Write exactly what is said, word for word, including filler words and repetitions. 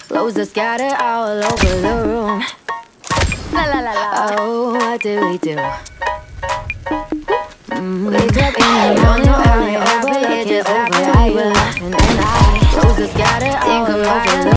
Clothes are scattered all over the room. La la la la. Oh, what do we do? Mm, wake up in the morning.